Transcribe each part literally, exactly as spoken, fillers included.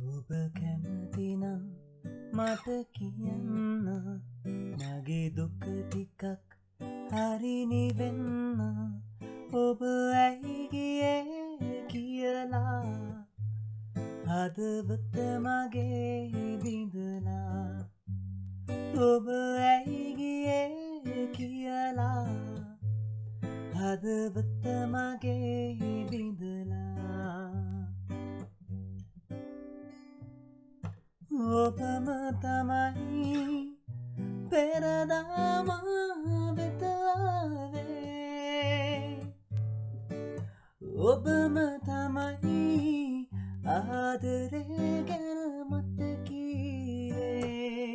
ඔබ කැමතිනම් මට කියන්න මගේ දුක ටිකක් හරි නිවෙන්න ඔබ ඇයි ගියේ කියලා හදවත මගේ බිඳලා ඔබ ඇයි ගියේ කියලා හදවත මගේ බිඳලා ඔබම තමයි පෙරදා මා වෙත ආවේ ඔබම තමයි ආදරේ ගැන මට කීවේ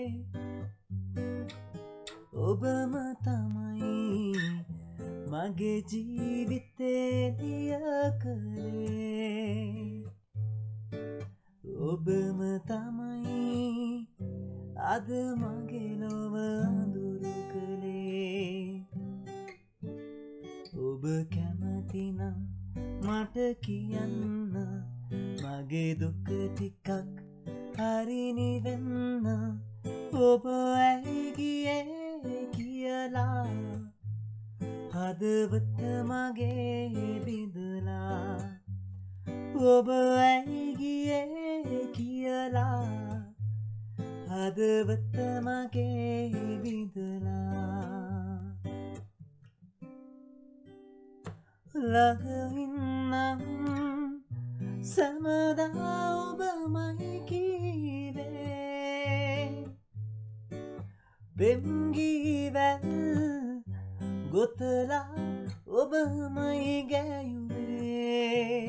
ඔබම තමයි මගේ ජීවිතේ දිය කළේ ඔබම තමයි අද මගේ ලොව අඳුරු කළේ ඔබ කැමතිනම් මට කියන්න මගේ දුක ටිකක් හරි නිවෙන්න ඔබ ඇයි ගියේ කියලා හදවත මගේ බිඳලා ඔබ ඇයි ගියේ කියලා හදවත මගේ බිඳලා ළඟින්නම් සැමදා ඔබමයි කීවේ බෙම්ගීවැල් ගොතලා ඔබමයි ගෑයුවේ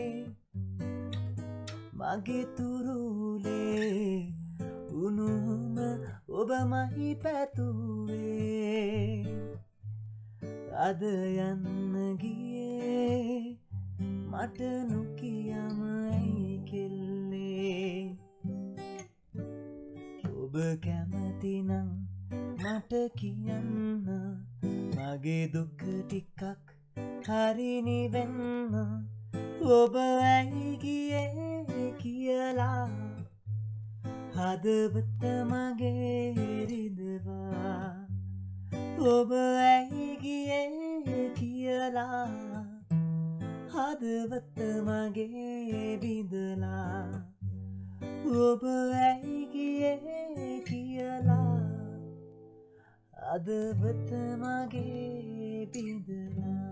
මගේ තුරුලේ උණුහුම ඔබමයි පැතුවේ අද යන්න ගියේ මට නොකියම ඇයි කෙල්ලේ ඔබ කැමතිනම් මට කියන්න මගේ දුක ටිකක් හරි නිවෙන්න ඔබ ඇයි ගියේ කියලා හදවත මගේ රිදවා ඔබ ඇයි ගියේ කියලා හදවත මගේ බිඳලා ඔබ ඇයි ගියේ කියලා හදවත මගේ බිඳලා